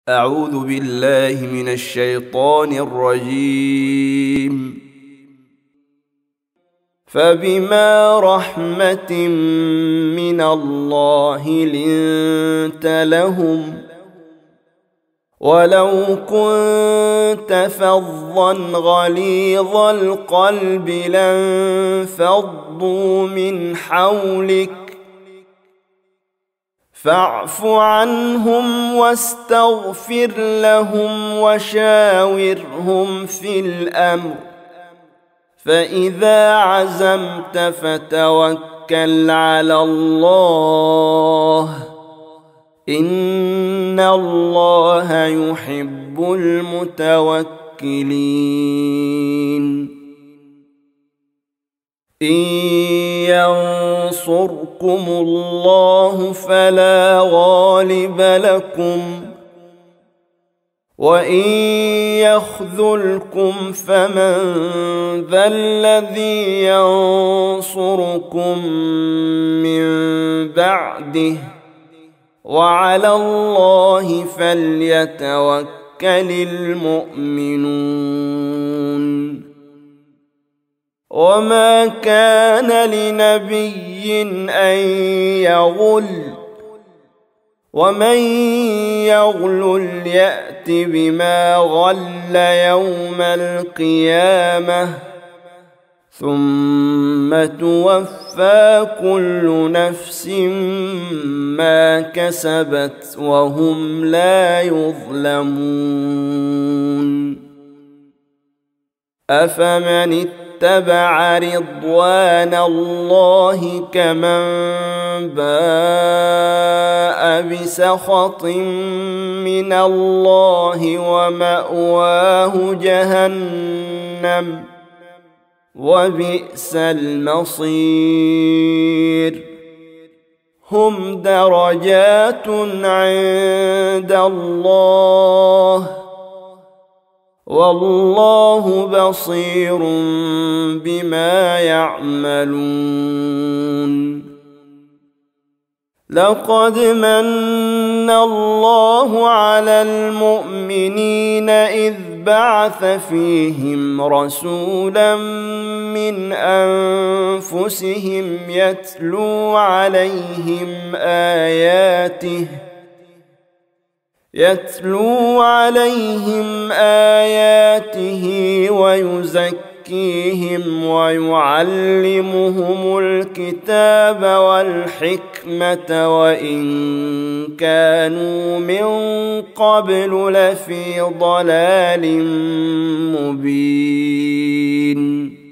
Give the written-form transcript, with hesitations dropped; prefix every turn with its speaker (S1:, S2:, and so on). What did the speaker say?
S1: أعوذ بالله من الشيطان الرجيم. فبما رحمة من الله لنت لهم ولو كنت فظا غليظ القلب لانفضوا من حولك فاعف عنهم واستغفر لهم وشاورهم في الأمر فإذا عزمت فتوكل على الله إن الله يحب المتوكلين. إن ينصركم الله فلا غالب لكم وإن يخذلكم فمن ذا الذي ينصركم من بعده وعلى الله فليتوكل المؤمنون. وما كان لنبي أن يغل ومن يغل يأت بما غل يوم القيامة ثم توفى كل نفس ما كسبت وهم لا يظلمون. أفمن اتبع رضوان الله كمن باء بسخط من الله ومأواه جهنم وبئس المصير. هم درجات عند الله والله بصير بما يعملون. لقد من الله على المؤمنين إذ بعث فيهم رسولا من أنفسهم يتلو عليهم آياته ويزكيهم ويعلمهم الكتاب والحكمة وإن كانوا من قبل لفي ضلال مبين.